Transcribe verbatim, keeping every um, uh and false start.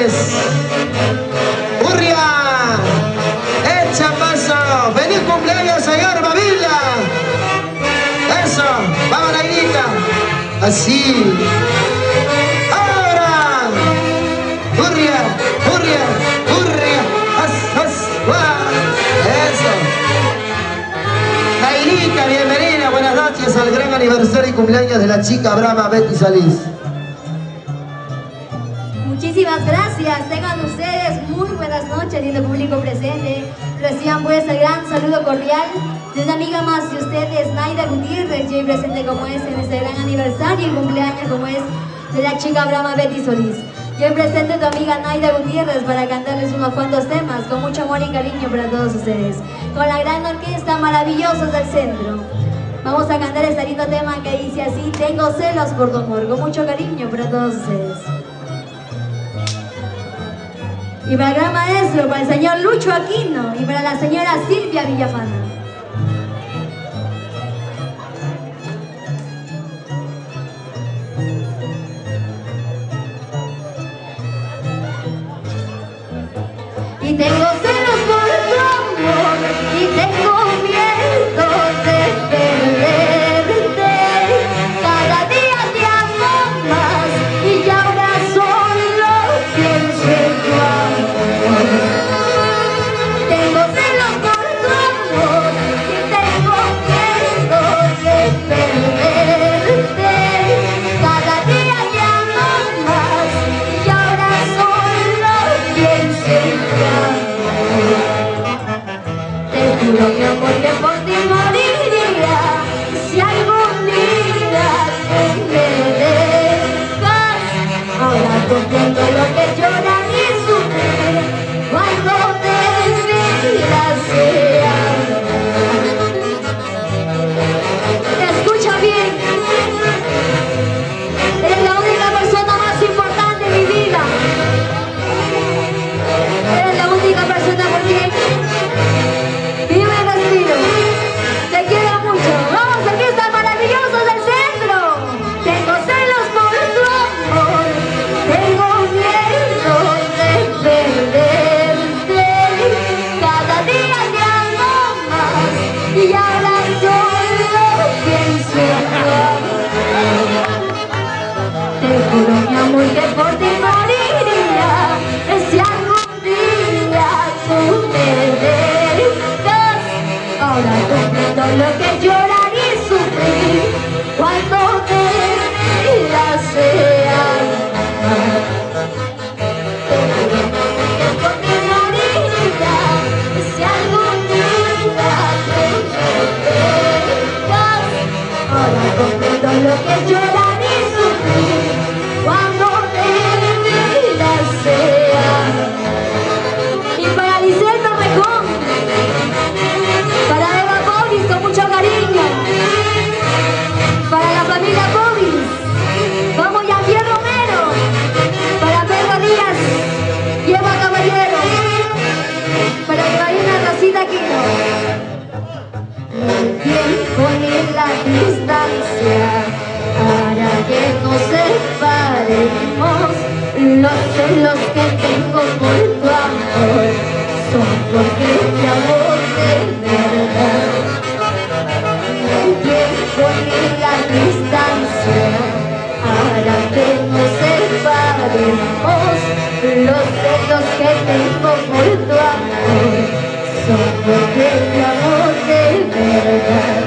González. ¡Hurria! ¡Echa paso! ¡Feliz cumpleaños, señor Mavila! ¡Eso! ¡Vamos, Nairita! Así. ¡Ahora! ¡Hurria! ¡Hurria! ¡Hurria! ¡As, as! ¡Guau! ¡Eso! Nairita, bienvenida. Buenas noches al gran aniversario y cumpleaños de la chica brava Betty Solís. Muchísimas gracias, tengan ustedes muy buenas noches, lindo público presente. Reciban pues el gran saludo cordial de una amiga más de ustedes, Naida Gutiérrez, y hoy presente como es en este gran aniversario y cumpleaños como es de la chica brava Betty Solís. Y hoy presente tu amiga Naida Gutiérrez para cantarles unos cuantos temas con mucho amor y cariño para todos ustedes, con la gran orquesta Maravillosos del Centro. Vamos a cantar este lindo tema que dice así: tengo celos por tu amor, con mucho cariño para todos ustedes. Y para el gran maestro, para el señor Lucho Aquino y para la señora Silvia Villafana. Y tengo celos por tu amor y tengo miedo de perderte. Cada día te amo más y ahora solo pienso en tu amor. Tengo celos por tu amor y tengo miedo de perderte. Cada día te amo más y ahora solo pienso en tu amor. Te juro, mi amor, que por ti moriría si algún día tú me dejas. Ahora comprendo lo que llorar y sufrir cuando te miras se escucha bien, eres la única persona más importante en mi vida. Eres la única persona por quien vivo y respiro. Te quiero mucho. Vamos, aquí están Maravillosos del Centro. Tengo celos por tu amor. Tengo miedo de perderte. Cada día te amo más y ahora solo pienso en tu amor. Te juro, mi amor, que por ti moriría si algún día tú me dejas. Ahora comprendo lo que llorar y sufrir cuando te miras se amar. Te juro, mi amor, que por ti moriría si algún día tú me dejas. Ahora comprendo lo que llorar y sufrir cuando te miras se amar. Y para Liceto Mejón, para Eva Pobis con mucho cariño, para la familia Pobis, vamos Jean-Pierre Romero, para Pedro Díaz y Eva Caballero, para Karina Rosita Aquino. El tiempo ni la distancia hará que nos separemos. Los celos que tengo por tu amor son porque te amo de verdad. El tiempo ni la distancia hará que nos separemos. Los celos que tengo por tu amor son porque te amo de verdad.